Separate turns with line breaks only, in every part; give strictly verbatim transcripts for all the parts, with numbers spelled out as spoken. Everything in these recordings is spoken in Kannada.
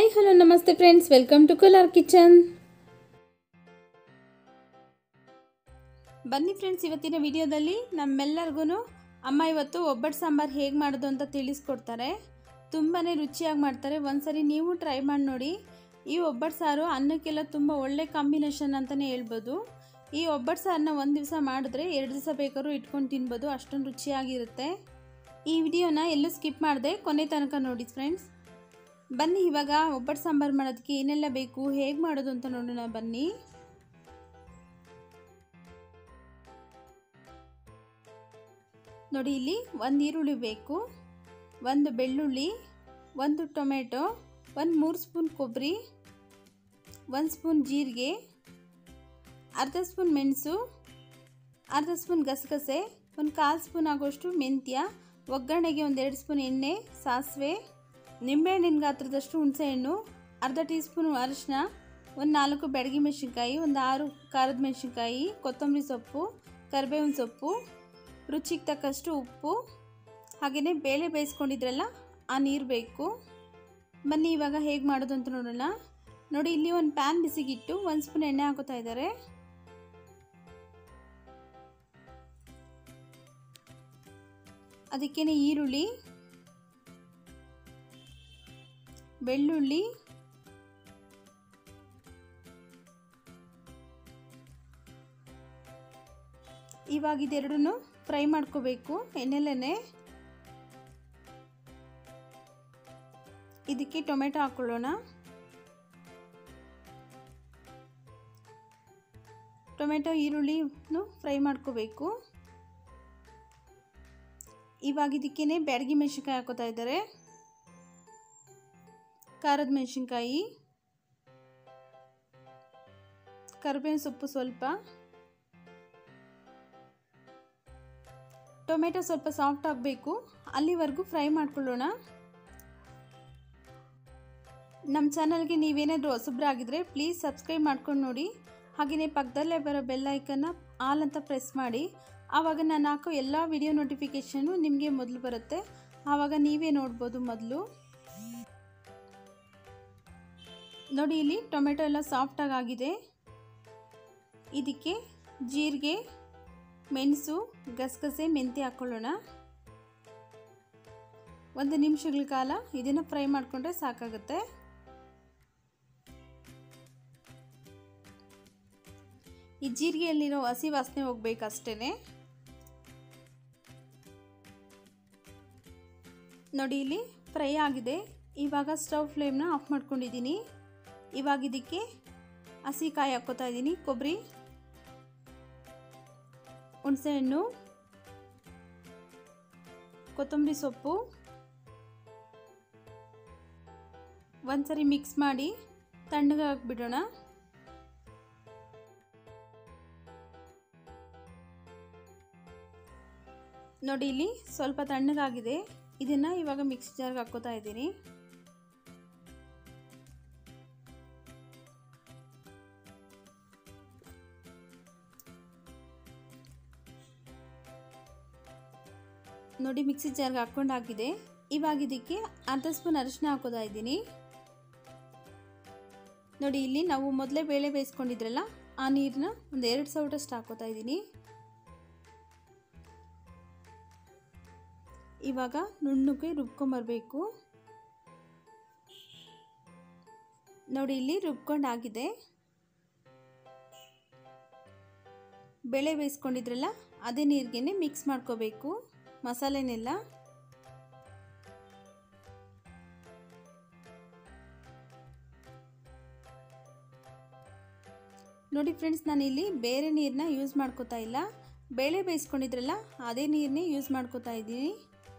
ಹಾಯ್ ಹಲೋ ನಮಸ್ತೆ friends, welcome to Kolar kitchen. ಬನ್ನಿ ಫ್ರೆಂಡ್ಸ್, ಇವತ್ತಿನ ವಿಡಿಯೋದಲ್ಲಿ ನಮ್ಮೆಲ್ಲರಿಗೂ ಅಮ್ಮ ಇವತ್ತು ಒಬ್ಬಟ್ಟು ಸಾಂಬಾರು ಹೇಗೆ ಮಾಡೋದು ಅಂತ ತಿಳಿಸ್ಕೊಡ್ತಾರೆ. ತುಂಬಾ ರುಚಿಯಾಗಿ ಮಾಡ್ತಾರೆ. ಒಂದ್ಸರಿ ನೀವು ಟ್ರೈ ಮಾಡಿ ನೋಡಿ. ಈ ಒಬ್ಬಟ್ಟು ಸಾರು ಅನ್ನಕ್ಕೆಲ್ಲ ತುಂಬ ಒಳ್ಳೆ ಕಾಂಬಿನೇಷನ್ ಅಂತಲೇ ಹೇಳ್ಬೋದು. ಈ ಒಬ್ಬಟ್ಟು ಸಾರನ್ನ ಒಂದು ದಿವಸ ಮಾಡಿದ್ರೆ ಎರಡು ದಿವಸ ಬೇಕಾದ್ರೂ ಇಟ್ಕೊಂಡು ತಿನ್ಬೋದು, ಅಷ್ಟೊಂದು ರುಚಿಯಾಗಿರುತ್ತೆ. ಈ ವಿಡಿಯೋನ ಎಲ್ಲೂ ಸ್ಕಿಪ್ ಮಾಡದೆ ಕೊನೆ ತನಕ ನೋಡಿ ಫ್ರೆಂಡ್ಸ್. ಬನ್ನಿ ಇವಾಗ ಒಬ್ಬಟ್ಟು ಸಾಂಬಾರು ಮಾಡೋದಕ್ಕೆ ಏನೆಲ್ಲ ಬೇಕು, ಹೇಗೆ ಮಾಡೋದು ಅಂತ ನೋಡೋಣ ಬನ್ನಿ. ನೋಡಿ, ಇಲ್ಲಿ ಒಂದು ಈರುಳ್ಳಿ ಬೇಕು, ಒಂದು ಬೆಳ್ಳುಳ್ಳಿ, ಒಂದು ಟೊಮೆಟೊ, ಒಂದು ಮೂರು ಸ್ಪೂನ್ ಕೊಬ್ಬರಿ, ಒಂದು ಸ್ಪೂನ್ ಜೀರಿಗೆ, ಅರ್ಧ ಸ್ಪೂನ್ ಮೆಣಸು, ಅರ್ಧ ಸ್ಪೂನ್ ಗಸಗಸೆ, ಒಂದು ಕಾಲು ಸ್ಪೂನ್ ಆಗೋಷ್ಟು ಮೆಂತ್ಯ, ಒಗ್ಗರಣೆಗೆ ಒಂದು ಎರಡು ಸ್ಪೂನ್ ಎಣ್ಣೆ, ಸಾಸಿವೆ, ನಿಂಬೆಹಣ್ಣಿನ ಗಾತ್ರದಷ್ಟು ಹುಣಸೆಹಣ್ಣು, ಅರ್ಧ ಟೀ ಸ್ಪೂನ್ ಅರಿಶಿನ, ಒಂದು ನಾಲ್ಕು ಬ್ಯಾಡಗಿ ಮೆಣಸಿನ್ಕಾಯಿ, ಒಂದು ಆರು ಖಾರದ ಮೆಣಸಿನ್ಕಾಯಿ, ಕೊತ್ತಂಬರಿ ಸೊಪ್ಪು, ಕರಿಬೇವಿನ ಸೊಪ್ಪು, ರುಚಿಗೆ ತಕ್ಕಷ್ಟು ಉಪ್ಪು, ಹಾಗೆಯೇ ಬೇಳೆ ಬೇಯಿಸ್ಕೊಂಡಿದ್ರಲ್ಲ ಆ ನೀರು ಬೇಕು. ಬನ್ನಿ ಇವಾಗ ಹೇಗೆ ಮಾಡೋದು ಅಂತ ನೋಡೋಣ. ನೋಡಿ, ಇಲ್ಲಿ ಒಂದು ಪ್ಯಾನ್ ಬಿಸಿಗಿಟ್ಟು ಒಂದು ಸ್ಪೂನ್ ಎಣ್ಣೆ ಹಾಕೋತಾ ಇದ್ದಾರೆ. ಅದಕ್ಕೇನೆ ಈರುಳ್ಳಿ, ಬೆಳ್ಳುಳ್ಳಿ, ಇವಾಗ ಇದೆರಡನ್ನು ಫ್ರೈ ಮಾಡ್ಕೋಬೇಕು ಎಣ್ಣೆಲೇನೆ. ಇದಕ್ಕೆ ಟೊಮೆಟೊ ಹಾಕೊಳ್ಳೋಣ. ಟೊಮೆಟೊ ಈರುಳ್ಳಿನೂ ಫ್ರೈ ಮಾಡ್ಕೋಬೇಕು. ಇವಾಗ ಇದಕ್ಕೇನೆ ಬ್ಯಾಡಗಿ ಮೆಣಸಿನ್ಕಾಯಿ ಹಾಕೋತಾ ಇದ್ದಾರೆ, ಖಾರದ ಮೆಣಸಿನ್ಕಾಯಿ, ಕರಿಬೇವಿನ ಸೊಪ್ಪು ಸ್ವಲ್ಪ. ಟೊಮೆಟೊ ಸ್ವಲ್ಪ ಸಾಫ್ಟ್ ಆಗಬೇಕು, ಅಲ್ಲಿವರೆಗೂ ಫ್ರೈ ಮಾಡ್ಕೊಳ್ಳೋಣ. ನಮ್ಮ ಚಾನಲ್ಗೆ ನೀವೇನಾದರೂ ಹೊಸಬ್ರಾಗಿದ್ದರೆ ಪ್ಲೀಸ್ ಸಬ್ಸ್ಕ್ರೈಬ್ ಮಾಡ್ಕೊಂಡು ನೋಡಿ. ಹಾಗೆಯೇ ಪಕ್ಕದಲ್ಲೇ ಬರೋ ಬೆಲ್ ಐಕನ್ನ ಆಲ್ ಅಂತ ಪ್ರೆಸ್ ಮಾಡಿ. ಆವಾಗ ನಾನು ಹಾಕೋ ಎಲ್ಲ ವಿಡಿಯೋ ನೋಟಿಫಿಕೇಷನ್ನು ನಿಮಗೆ ಮೊದಲು ಬರುತ್ತೆ. ಆವಾಗ ನೀವೇ ನೋಡ್ಬೋದು ಮೊದಲು. ನೋಡಿ, ಇಲ್ಲಿ ಟೊಮೆಟೊ ಎಲ್ಲ ಸಾಫ್ಟಾಗಿ ಆಗಿದೆ. ಇದಕ್ಕೆ ಜೀರಿಗೆ, ಮೆಣಸು, ಗಸಗಸೆ, ಮೆಂತ್ಯ ಹಾಕ್ಕೊಳ್ಳೋಣ. ಒಂದು ನಿಮಿಷಗಳ ಕಾಲ ಇದನ್ನು ಫ್ರೈ ಮಾಡಿಕೊಂಡ್ರೆ ಸಾಕಾಗುತ್ತೆ. ಈ ಜೀರಿಗೆಯಲ್ಲಿರೋ ಹಸಿ ವಾಸನೆ ಹೋಗ್ಬೇಕಷ್ಟೇ. ನೋಡಿ, ಇಲ್ಲಿ ಫ್ರೈ ಆಗಿದೆ. ಇವಾಗ ಸ್ಟವ್ ಫ್ಲೇಮ್ನ ಆಫ್ ಮಾಡ್ಕೊಂಡಿದ್ದೀನಿ. ಇವಾಗ ಇದಕ್ಕೆ ಹಸಿ ಕಾಯಿ ಹಾಕ್ಕೋತಾ ಇದ್ದೀನಿ, ಕೊಬ್ಬರಿ, ಹುಣಸೆಹಣ್ಣು, ಕೊತ್ತಂಬರಿ ಸೊಪ್ಪು, ಒಂದ್ಸರಿ ಮಿಕ್ಸ್ ಮಾಡಿ ತಣ್ಣಗೆ ಹಾಕ್ಬಿಡೋಣ. ನೋಡಿ, ಇಲ್ಲಿ ಸ್ವಲ್ಪ ತಣ್ಣಗಾಗಿದೆ. ಇದನ್ನು ಇವಾಗ ಮಿಕ್ಸ್ ಜಾರ್ಗೆ ಹಾಕ್ಕೋತಾ ಇದ್ದೀನಿ. ನೋಡಿ, ಮಿಕ್ಸಿ ಜಾರ್ಗೆ ಹಾಕ್ಕೊಂಡು ಹಾಕಿದೆ. ಇವಾಗ ಇದಕ್ಕೆ ಅರ್ಧ ಸ್ಪೂನ್ ಅರಿಶಿನ ಹಾಕೋತಾ ಇದ್ದೀನಿ. ನೋಡಿ, ಇಲ್ಲಿ ನಾವು ಮೊದಲೇ ಬೇಳೆ ಬೇಯಿಸ್ಕೊಂಡಿದ್ರಲ್ಲ ಆ ನೀರನ್ನ ಒಂದು ಎರಡು ಸೌಟಷ್ಟು ಹಾಕೋತಾ ಇದ್ದೀನಿ. ಇವಾಗ ನುಣ್ಣಗೆ ರುಬ್ಕೊಂಬರ್ಬೇಕು. ನೋಡಿ, ಇಲ್ಲಿ ರುಬ್ಕೊಂಡಾಗಿದೆ. ಬೇಳೆ ಬೇಯಿಸ್ಕೊಂಡಿದ್ರಲ್ಲ ಅದೇ ನೀರಿಗೆನೆ ಮಿಕ್ಸ್ ಮಾಡ್ಕೋಬೇಕು ಮಸಾಲೆನೆಲ್ಲ. ನೋಡಿ ಫ್ರೆಂಡ್ಸ್, ನಾನಿಲ್ಲಿ ಬೇರೆ ನೀರನ್ನ ಯೂಸ್ ಮಾಡ್ಕೋತಾ ಇಲ್ಲ. ಬೇಳೆ ಬೇಯಿಸ್ಕೊಂಡಿದ್ರಲ್ಲ ಅದೇ ನೀರನ್ನೇ ಯೂಸ್ ಮಾಡ್ಕೋತಾ ಇದ್ದೀನಿ.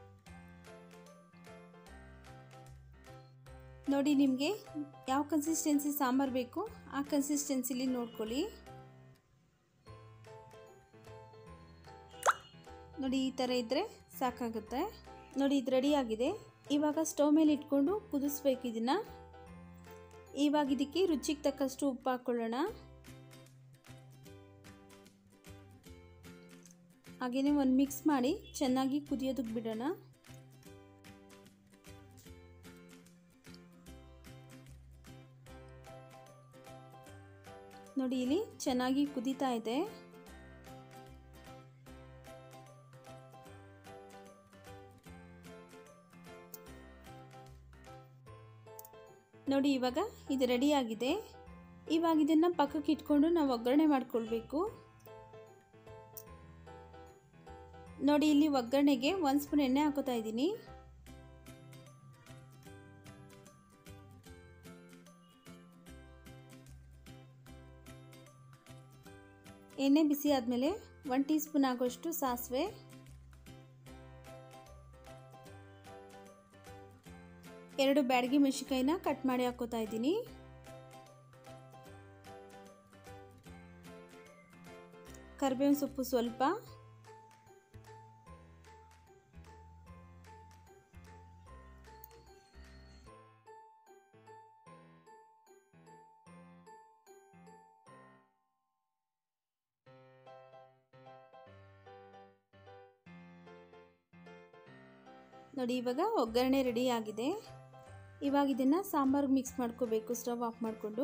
ನೋಡಿ, ನಿಮಗೆ ಯಾವ ಕನ್ಸಿಸ್ಟೆನ್ಸಿ ಸಾಂಬಾರು ಬೇಕು ಆ ಕನ್ಸಿಸ್ಟೆನ್ಸಿಲಿ ನೋಡ್ಕೊಳ್ಳಿ. ನೋಡಿ, ಈ ಥರ ಇದ್ದರೆ ಸಾಕಾಗುತ್ತೆ. ನೋಡಿ, ಇದು ರೆಡಿ ಆಗಿದೆ. ಇವಾಗ ಸ್ಟವ್ ಮೇಲೆ ಇಟ್ಕೊಂಡು ಕುದಿಸ್ಬೇಕು ಇದನ್ನು. ಇವಾಗ ಇದಕ್ಕೆ ರುಚಿಗೆ ತಕ್ಕಷ್ಟು ಉಪ್ಪು ಹಾಕ್ಕೊಳ್ಳೋಣ. ಹಾಗೆಯೇ ಒಂದು ಮಿಕ್ಸ್ ಮಾಡಿ ಚೆನ್ನಾಗಿ ಕುದಿಯೋದಕ್ಕೆ ಬಿಡೋಣ. ನೋಡಿ ಇಲ್ಲಿ ಚೆನ್ನಾಗಿ ಕುದೀತಾ ಇದೆ. ನೋಡಿ ಇವಾಗ ಇದು ರೆಡಿ ಆಗಿದೆ. ಇವಾಗ ಇದನ್ನು ಪಕ್ಕಕ್ಕೆ ಇಟ್ಕೊಂಡು ನಾವು ಒಗ್ಗರಣೆ ಮಾಡ್ಕೊಳ್ಬೇಕು. ನೋಡಿ ಇಲ್ಲಿ ಒಗ್ಗರಣೆಗೆ ಒಂದು ಸ್ಪೂನ್ ಎಣ್ಣೆ ಹಾಕೋತಾ ಇದ್ದೀನಿ. ಎಣ್ಣೆ ಬಿಸಿ ಆದಮೇಲೆ ಒಂದು ಟೀ ಸ್ಪೂನ್ ಆಗೋಷ್ಟು ಸಾಸಿವೆ, ಎರಡು ಬ್ಯಾಡಗಿ ಮೆಣಸಿನಕಾಯಿನ ಕಟ್ ಮಾಡಿ ಹಾಕೋತಾ ಇದ್ದೀನಿ. ಕರಿಬೇವಿನ ಸೊಪ್ಪು ಸ್ವಲ್ಪ, ನೋಡಿ ಇವಾಗ ಒಗ್ಗರಣೆ ರೆಡಿ ಆಗಿದೆ. ಇವಾಗ ಇದನ್ನು ಸಾಂಬಾರ್ಗೆ ಮಿಕ್ಸ್ ಮಾಡ್ಕೋಬೇಕು ಸ್ಟವ್ ಆಫ್ ಮಾಡಿಕೊಂಡು.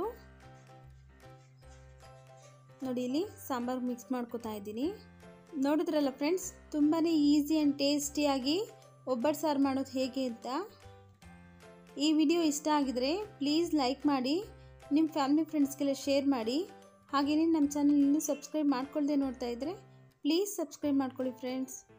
ನೋಡಿ ಇಲ್ಲಿ ಸಾಂಬಾರ್ಗೆ ಮಿಕ್ಸ್ ಮಾಡ್ಕೋತಾ ಇದ್ದೀನಿ. ನೋಡಿದ್ರಲ್ಲ ಫ್ರೆಂಡ್ಸ್, ತುಂಬಾ ಈಸಿ ಆ್ಯಂಡ್ ಟೇಸ್ಟಿಯಾಗಿ ಒಬ್ಬಟ್ಟು ಸಾರು ಮಾಡೋದು ಹೇಗೆ ಅಂತ. ಈ ವಿಡಿಯೋ ಇಷ್ಟ ಆಗಿದರೆ ಪ್ಲೀಸ್ ಲೈಕ್ ಮಾಡಿ, ನಿಮ್ಮ ಫ್ಯಾಮಿಲಿ ಫ್ರೆಂಡ್ಸ್ಗೆಲ್ಲ ಶೇರ್ ಮಾಡಿ. ಹಾಗೆಯೇ ನಮ್ಮ ಚಾನಲ್ ಇನ್ನೂ ಸಬ್ಸ್ಕ್ರೈಬ್ ಮಾಡ್ಕೊಳ್ಳದೆ ನೋಡ್ತಾ ಇದ್ದರೆ ಪ್ಲೀಸ್ ಸಬ್ಸ್ಕ್ರೈಬ್ ಮಾಡ್ಕೊಳ್ಳಿ ಫ್ರೆಂಡ್ಸ್.